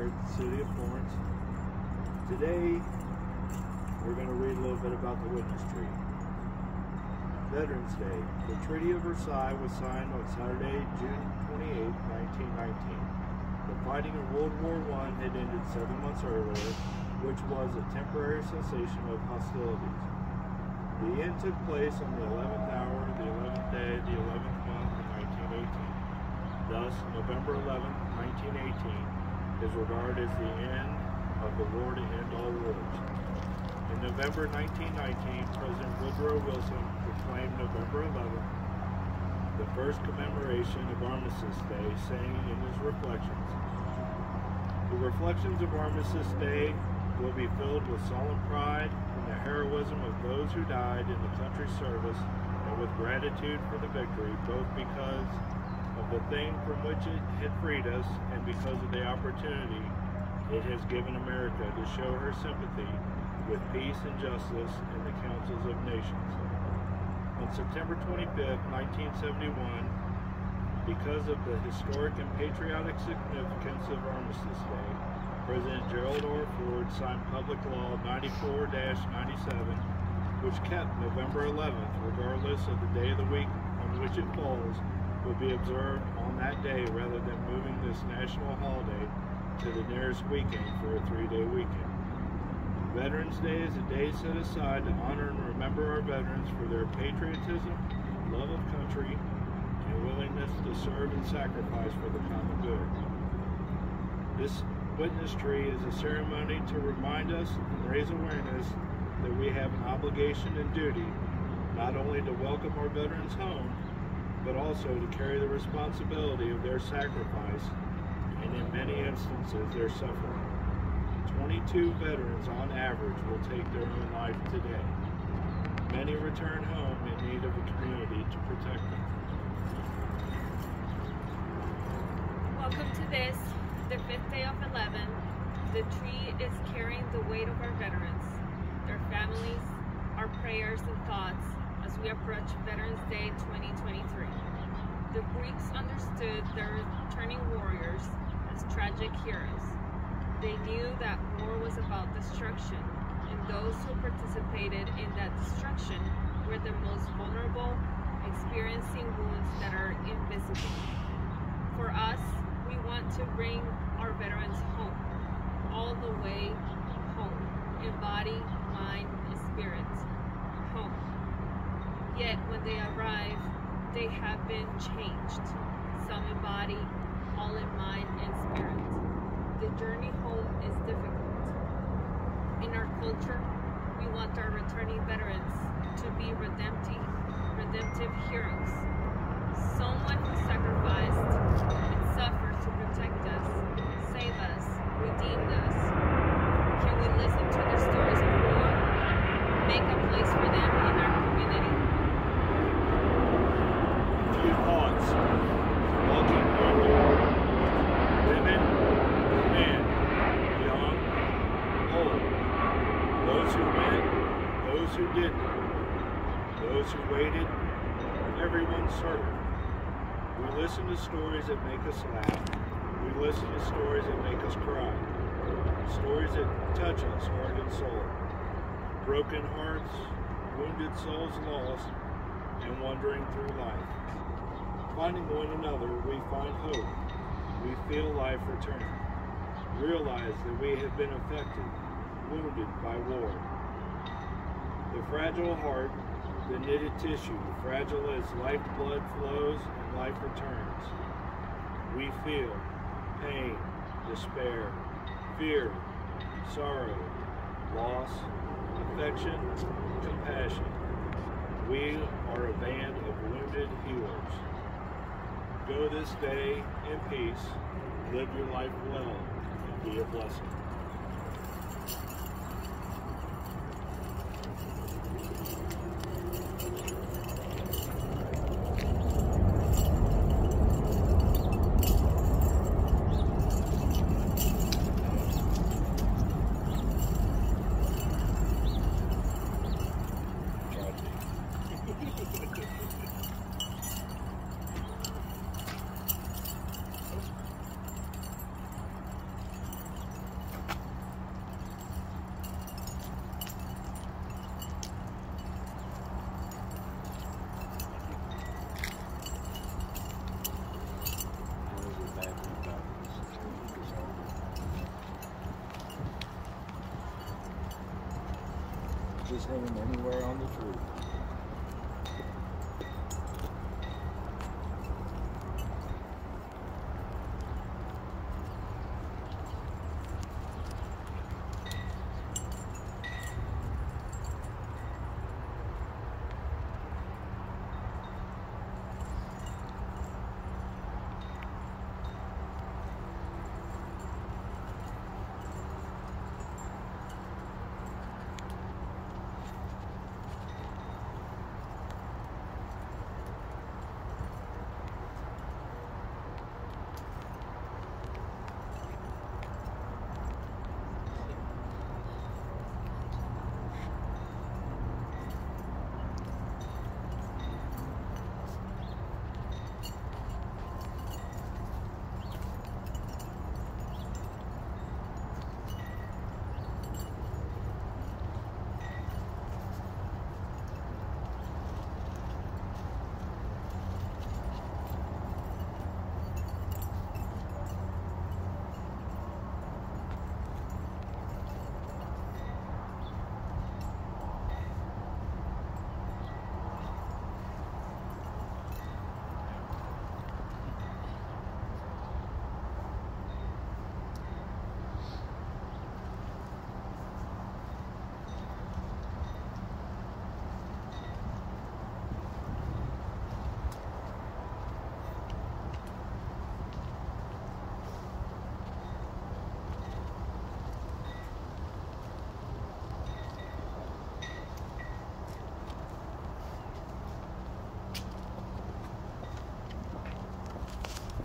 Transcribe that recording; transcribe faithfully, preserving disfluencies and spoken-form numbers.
at the City of Florence. Today, we're going to read a little bit about the witness tree. Veterans Day. The Treaty of Versailles was signed on Saturday, June twenty-eighth, nineteen nineteen. The fighting in World War One had ended seven months earlier, which was a temporary cessation of hostilities. The end took place on the eleventh hour, the eleventh day, the eleventh month of nineteen eighteen. Thus, November eleventh, nineteen eighteen is regarded as the end of the war to end all wars. In November nineteen nineteen, President Woodrow Wilson proclaimed November eleventh the first commemoration of Armistice Day, saying in his reflections, "The reflections of Armistice Day will be filled with solemn pride in the heroism of those who died in the country's service and with gratitude for the victory, both because of the thing from which it had freed us and because of the opportunity it has given America to show her sympathy with peace and justice in the councils of nations." On September twenty-fifth, nineteen seventy-one, because of the historic and patriotic significance of Armistice Day, President Gerald R. Ford signed Public Law ninety-four dash ninety-seven, which kept November eleventh, regardless of the day of the week on which it falls, will be observed on that day rather than moving this national holiday to the nearest weekend for a three-day weekend. Veterans Day is a day set aside to honor and remember our veterans for their patriotism, love of country, and willingness to serve and sacrifice for the common good. This witness tree is a ceremony to remind us and raise awareness that we have an obligation and duty not only to welcome our veterans home, but also to carry the responsibility of their sacrifice and in many instances their suffering. twenty-two veterans on average will take their own life today. Many return home in need of a community to protect them. Welcome to this, the fifth day of eleven. The tree is carrying the weight of our veterans, their families, our prayers and thoughts as we approach Veterans Day twenty twenty-three. The Greeks understood their returning warriors as tragic heroes. They knew that war was about destruction, and those who participated in that destruction were the most vulnerable, experiencing wounds that are invisible. For us, we want to bring our veterans home, all the way home, in body, mind, and spirit, home. Yet when they arrive, they have been changed, some in body, all in mind and spirit. The journey home is difficult. In our culture, we want our returning veterans to be redemptive, redemptive heroes. Someone who sacrificed and suffered to protect us, save us, redeemed us. Can we listen to their stories of war? Make a place for them in our community? Few thoughts. Walking wounded. Women, men, young, old. Those who went, those who didn't. Those who waited, everyone served. We listen to stories that make us laugh. We listen to stories that make us cry. Stories that touch us heart and soul. Broken hearts, wounded souls lost, and wandering through life. Finding one another, we find hope. We feel life return. Realize that we have been affected, wounded by war. The fragile heart, the knitted tissue, fragile as lifeblood flows and life returns. We feel pain, despair, fear, sorrow, loss, affection, compassion. We are a band of wounded healers. Go this day in peace, live your life well, and be a blessing. just hanging anywhere on the tree.